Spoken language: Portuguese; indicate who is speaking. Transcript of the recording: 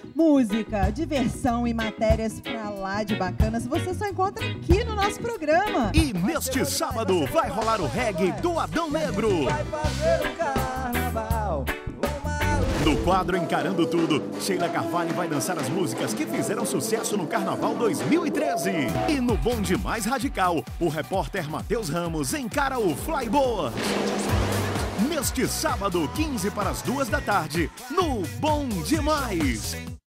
Speaker 1: Música, diversão e matérias pra lá de bacanas você só encontra aqui no nosso programa.
Speaker 2: E neste sábado vai rolar o reggae do Adão Negro.
Speaker 3: Vai fazer o carnaval.
Speaker 2: No quadro Encarando Tudo, Sheila Carvalho vai dançar as músicas que fizeram sucesso no Carnaval 2013. E no Bonde Mais Radical, o repórter Matheus Ramos encara o Flyboard. Neste sábado, 15 para as 2 da tarde, no Bom Demais.